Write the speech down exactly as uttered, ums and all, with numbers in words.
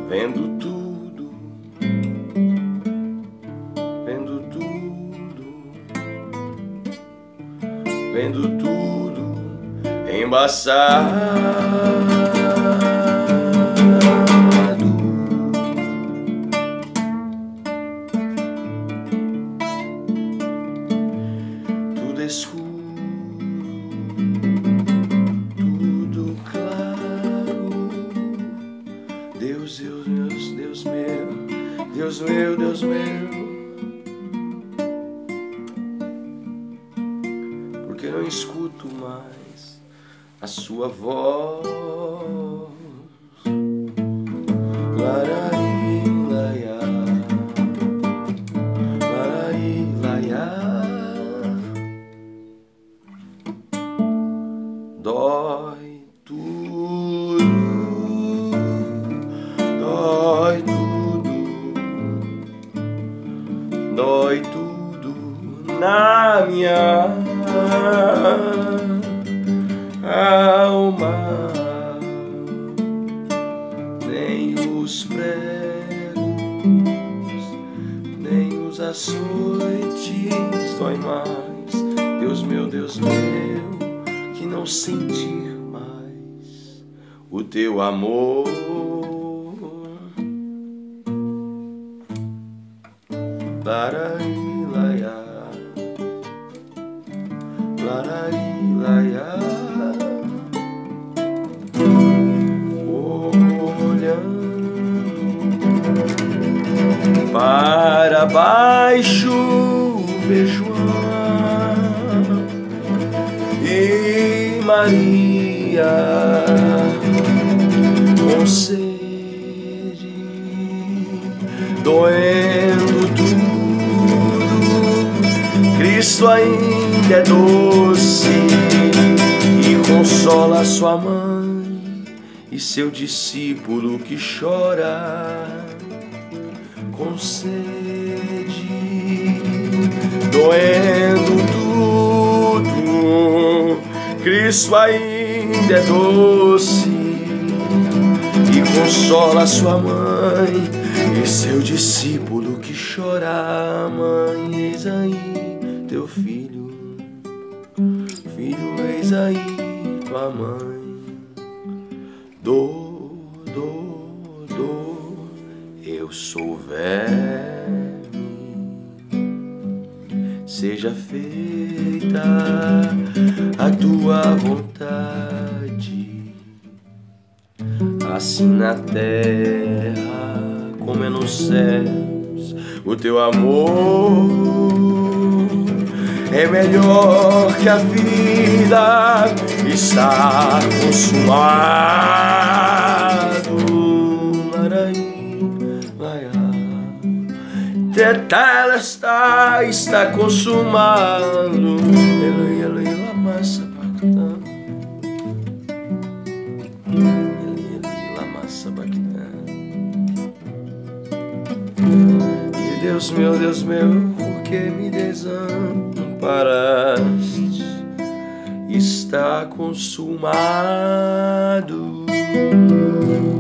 vendo tudo, vendo tudo, vendo tudo embaçado. Tudo escuro, tudo claro. Deus, Deus, Deus, Deus meu, Deus meu, Deus meu. Porque não escuto mais a sua voz. Larai, laia, larai, laia. Dói tudo, dói tudo, dói tudo na minha alma. Nem os pregos, nem os açoites dói mais. Deus meu, Deus meu, que não sentir mais o teu amor. Larai, laia, larai, laia. Olhando para baixo, vejo e Maria com sede, doendo tudo. Cristo ainda é doce e consola sua mãe e seu discípulo que chora com sede, doendo tudo. Cristo ainda é doce e consola sua mãe e seu discípulo que chora. Mãe, eis aí teu filho, filho, eis aí tua mãe. Dor, dor, dor, eu sou verme, seja feita a tua vontade, assim na terra como é nos céus. O teu amor é melhor que a vida, está consumado. Tetelestai, está consumado. Eloi, Eloi, lama sabachthani. Eloi, Eloi, lama sabachthani. E Deus meu, Deus meu, por que me desamparaste? Está consumado.